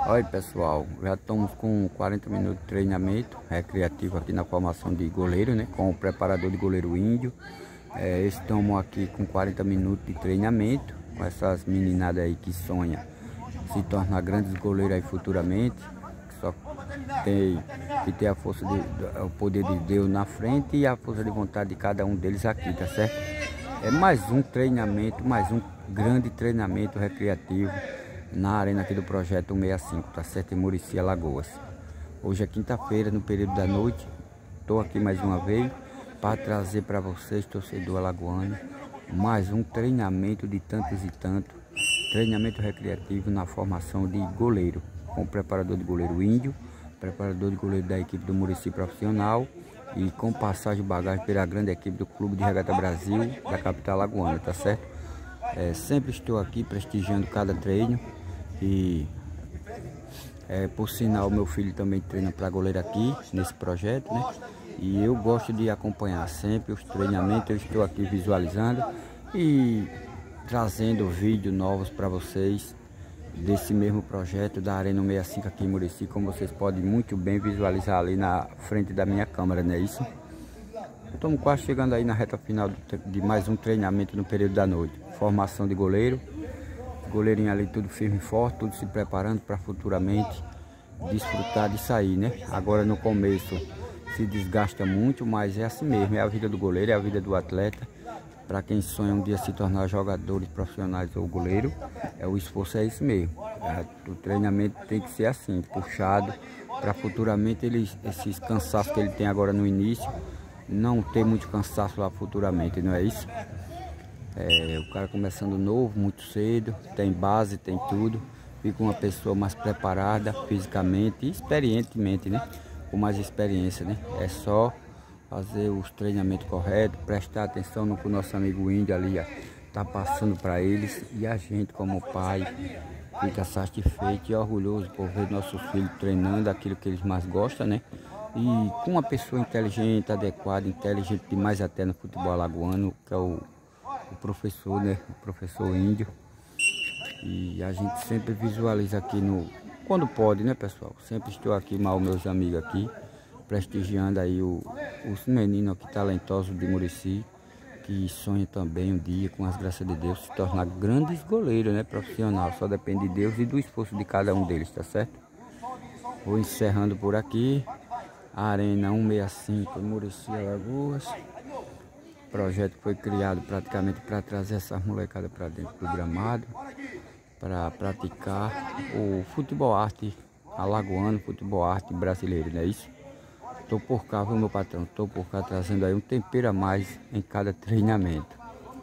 Olha pessoal, já estamos com 40 minutos de treinamento recreativo aqui na formação de goleiro, né? Com o preparador de goleiro índio. Estamos aqui com 40 minutos de treinamento com essas meninadas aí que sonham se tornar grandes goleiros aí futuramente. Só tem que ter a força o poder de Deus na frente e a força de vontade de cada um deles aqui, tá certo? É mais um treinamento, mais um grande treinamento recreativo na arena aqui do projeto 165, tá certo? Em Murici, Alagoas. Hoje é quinta-feira, no período da noite. Estou aqui mais uma vez para trazer para vocês, torcedor alagoano, mais um treinamento de tantos e tantos. Treinamento recreativo na formação de goleiro, com o preparador de goleiro índio, preparador de goleiro da equipe do Murici profissional e com passagem de bagagem pela grande equipe do Clube de Regata Brasil da capital alagoana, tá certo? Sempre estou aqui prestigiando cada treino e por sinal meu filho também treina para goleiro aqui nesse projeto, né? E eu gosto de acompanhar sempre os treinamentos, eu estou aqui visualizando e trazendo vídeos novos para vocês desse mesmo projeto da Arena 165 aqui em Murici, como vocês podem muito bem visualizar ali na frente da minha câmera, não é isso? Estamos quase chegando aí na reta final de mais um treinamento no período da noite. Formação de goleiro, goleirinho ali tudo firme e forte, tudo se preparando para futuramente desfrutar de sair, né? Agora no começo se desgasta muito, mas é assim mesmo, é a vida do goleiro, é a vida do atleta. Para quem sonha um dia se tornar jogadores profissionais ou goleiro, o esforço é isso mesmo. O treinamento tem que ser assim, puxado, para futuramente esses cansaços que ele tem agora no início, não ter muito cansaço lá futuramente, não é isso? O cara começando novo, muito cedo, tem base, tem tudo, fica uma pessoa mais preparada fisicamente e experientemente, né? Com mais experiência, né? É só fazer os treinamentos corretos, prestar atenção no que o nosso amigo índio ali está passando para eles, e a gente como pai fica satisfeito e orgulhoso por ver nossos filhos treinando aquilo que eles mais gostam, né? E com uma pessoa inteligente, adequada, inteligente demais até no futebol alagoano, que é o professor, né? O professor índio. E a gente sempre visualiza aqui quando pode, né, pessoal? Sempre estou aqui, mal meus amigos aqui, prestigiando aí os meninos aqui talentosos de Murici, que sonham também um dia, com as graças de Deus, se tornar grandes goleiros, né, profissional. Só depende de Deus e do esforço de cada um deles, tá certo? Vou encerrando por aqui. Arena 165 Murici, Alagoas. O projeto foi criado praticamente para trazer essa molecada para dentro do gramado, para praticar o futebol arte alagoano, futebol arte brasileiro, não é isso? Estou por cá, viu, meu patrão? Estou por cá trazendo aí um tempero a mais em cada treinamento.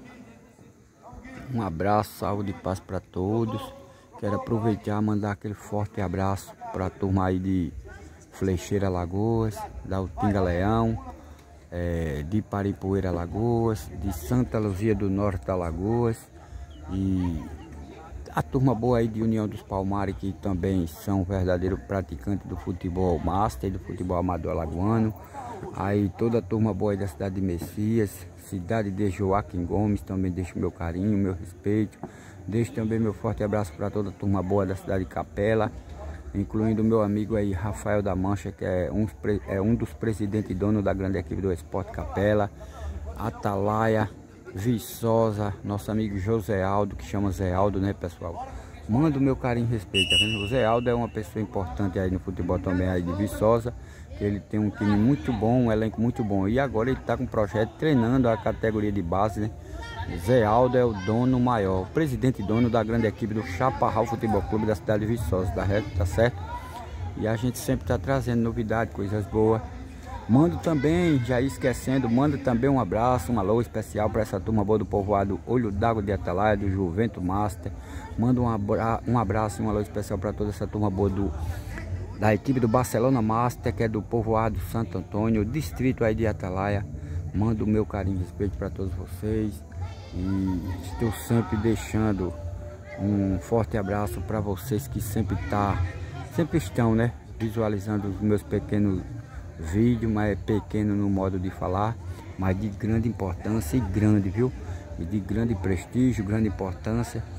Um abraço, saúde e paz para todos. Quero aproveitar e mandar aquele forte abraço para a turma aí de Flecheira, Alagoas, da Utinga Leão, de Paripoeira, Alagoas, de Santa Luzia do Norte, Alagoas, e a turma boa aí de União dos Palmares, que também são verdadeiros praticantes do futebol master, do futebol amador alagoano. Aí toda a turma boa aí da cidade de Messias, cidade de Joaquim Gomes, também deixo meu carinho, meu respeito. Deixo também meu forte abraço para toda a turma boa da cidade de Capela, incluindo o meu amigo aí Rafael da Mancha, que é um dos presidentes e dono da grande equipe do Esporte Capela. Atalaia, Viçosa, nosso amigo José Aldo, que chama Zé Aldo, né, pessoal? Manda o meu carinho e respeito, tá vendo? O Zé Aldo é uma pessoa importante aí no futebol também aí de Viçosa, que ele tem um time muito bom, um elenco muito bom, e agora ele tá com um projeto treinando a categoria de base, né? Zé Aldo é o dono maior, o presidente e dono da grande equipe do Chaparral Futebol Clube da cidade de Viçosa, tá certo? E a gente sempre tá trazendo novidades, coisas boas. Mando também, já esquecendo, mando também um abraço, um alô especial para essa turma boa do povoado Olho d'Água de Atalaia, do Juvento Master. Mando um abraço e um alô especial para toda essa turma boa da equipe do Barcelona Master, que é do povoado Santo Antônio, distrito aí de Atalaia. Mando o meu carinho e respeito para todos vocês. E estou sempre deixando um forte abraço para vocês que sempre estão, né, visualizando os meus pequenos vídeo, mas é pequeno no modo de falar, mas de grande importância e grande, viu? E de grande prestígio, grande importância.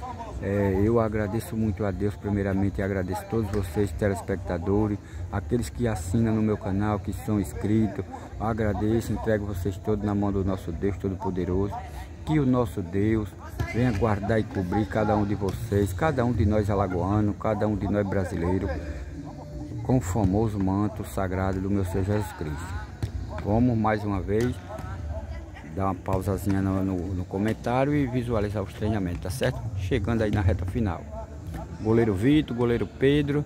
Eu agradeço muito a Deus primeiramente e agradeço a todos vocês, telespectadores, aqueles que assinam no meu canal, que são inscritos. Eu agradeço, entrego vocês todos na mão do nosso Deus Todo-Poderoso. Que o nosso Deus venha guardar e cobrir cada um de vocês, cada um de nós alagoanos, cada um de nós brasileiros, com o famoso manto sagrado do meu Senhor Jesus Cristo. Vamos mais uma vez dar uma pausazinha no comentário e visualizar os treinamentos, tá certo? Chegando aí na reta final. Goleiro Vitor, goleiro Pedro,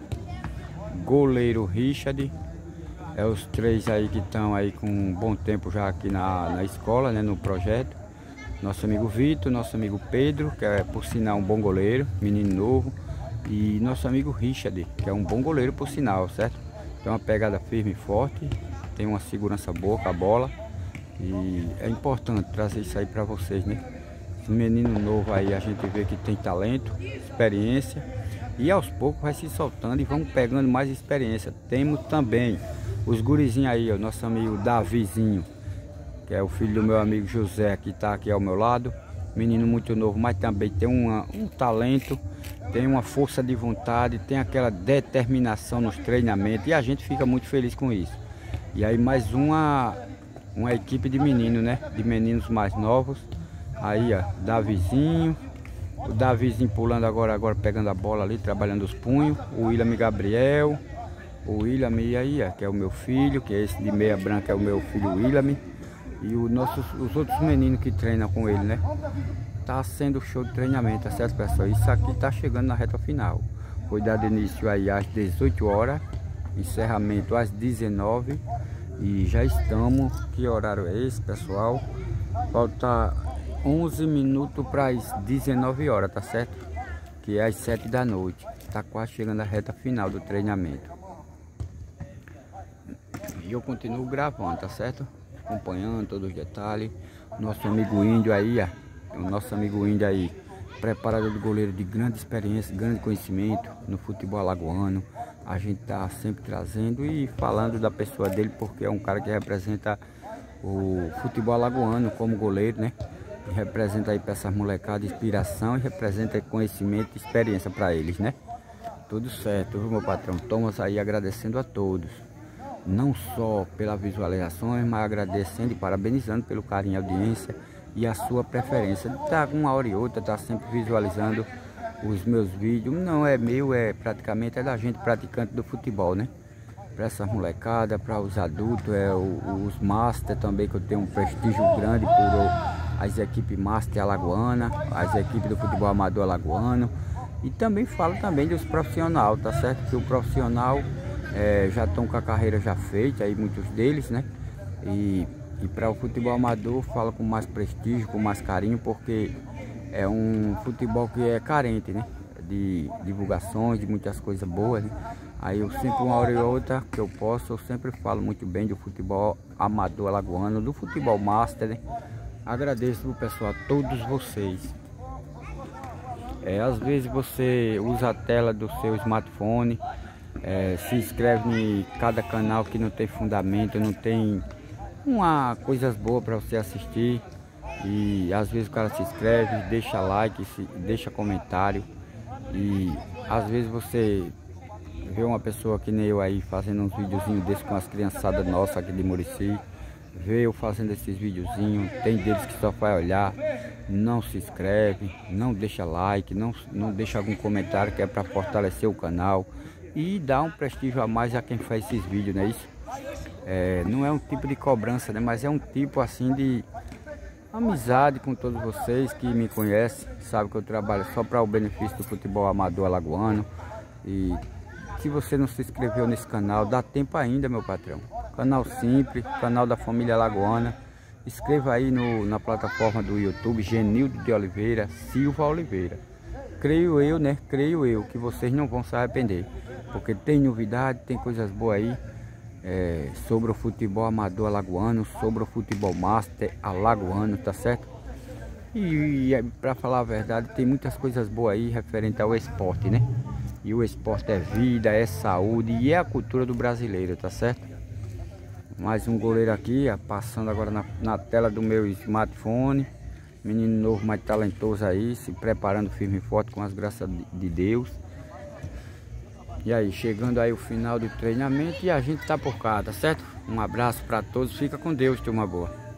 goleiro Richard. Os três aí que estão aí com um bom tempo já aqui na escola, né, no projeto. Nosso amigo Vitor, nosso amigo Pedro, que é por sinal um bom goleiro, menino novo. E nosso amigo Richard, que é um bom goleiro por sinal, certo? Tem uma pegada firme e forte, tem uma segurança boa com a bola. E é importante trazer isso aí para vocês, né? Esse menino novo aí, a gente vê que tem talento, experiência. E aos poucos vai se soltando e vamos pegando mais experiência. Temos também os gurizinhos aí, ó, nosso amigo Davizinho, que é o filho do meu amigo José, que está aqui ao meu lado. Menino muito novo, mas também tem um talento, tem uma força de vontade, tem aquela determinação nos treinamentos. E a gente fica muito feliz com isso. E aí mais uma equipe de meninos, né? De meninos mais novos. Aí, ó, Davizinho. O Davizinho pulando agora pegando a bola ali, trabalhando os punhos. O William Gabriel. O William aí, ó, que é o meu filho, que é esse de meia branca, é o meu filho William. E os outros meninos que treinam com ele, né? Tá sendo show de treinamento, tá certo, pessoal? Isso aqui tá chegando na reta final. Foi dado início aí às 18 horas. Encerramento às 19. E já estamos, que horário é esse, pessoal? Falta 11 minutos para as 19 horas, tá certo? Que é às 7 da noite. Tá quase chegando a reta final do treinamento. E eu continuo gravando, tá certo? Acompanhando todos os detalhes. Nosso amigo Índio aí, ó. O nosso amigo Índio aí, preparador de goleiro de grande experiência, grande conhecimento no futebol alagoano. A gente tá sempre trazendo e falando da pessoa dele, porque é um cara que representa o futebol alagoano como goleiro, né? E representa aí para essas molecadas inspiração e representa conhecimento e experiência para eles, né? Tudo certo, viu, meu patrão? Thomas aí agradecendo a todos, não só pelas visualizações, mas agradecendo e parabenizando pelo carinho, audiência e a sua preferência. Tá uma hora e outra, tá sempre visualizando os meus vídeos. Não é meu, praticamente da gente praticante do futebol, né? Para essa molecada, para os adultos, os master também, que eu tenho um prestígio grande por as equipes master alagoana, as equipes do futebol amador alagoano. E também falo também dos profissionais, tá certo? Que o profissional já estão com a carreira já feita, aí muitos deles, né? E para o futebol amador falo com mais prestígio, com mais carinho, porque é um futebol que é carente, né? De divulgações, de muitas coisas boas, né? Aí eu sempre, uma hora e outra que eu posso, eu sempre falo muito bem do futebol amador alagoano, do futebol master, né? Agradeço, pessoal, a todos vocês. Às vezes você usa a tela do seu smartphone, se inscreve em cada canal que não tem fundamento, não tem coisas boas para você assistir. E às vezes o cara se inscreve, deixa like, deixa comentário. E às vezes você vê uma pessoa que nem eu aí fazendo uns videozinhos desses com as criançadas nossas aqui de Murici. Vê eu fazendo esses videozinhos, tem deles que só vai olhar, não se inscreve, não deixa like, não deixa algum comentário, que é para fortalecer o canal e dar um prestígio a mais a quem faz esses vídeos, não é isso? Não é um tipo de cobrança, né? Mas é um tipo assim de amizade com todos vocês que me conhecem, sabe que eu trabalho só para o benefício do futebol amador alagoano. E se você não se inscreveu nesse canal, dá tempo ainda, meu patrão. Canal simples, canal da família alagoana. Inscreva aí na plataforma do YouTube, Genildo de Oliveira Silva Oliveira. Creio eu, né? Creio eu que vocês não vão se arrepender, porque tem novidade, tem coisas boas aí. Sobre o futebol amador alagoano, sobre o futebol master alagoano, tá certo? E para falar a verdade, tem muitas coisas boas aí referente ao esporte, né? E o esporte é vida, é saúde e é a cultura do brasileiro, tá certo? Mais um goleiro aqui, passando agora na tela do meu smartphone. Menino novo, mais talentoso aí, se preparando firme e forte com as graças de Deus. E aí, chegando aí o final do treinamento e a gente tá por cá, tá certo? Um abraço para todos, fica com Deus, turma boa.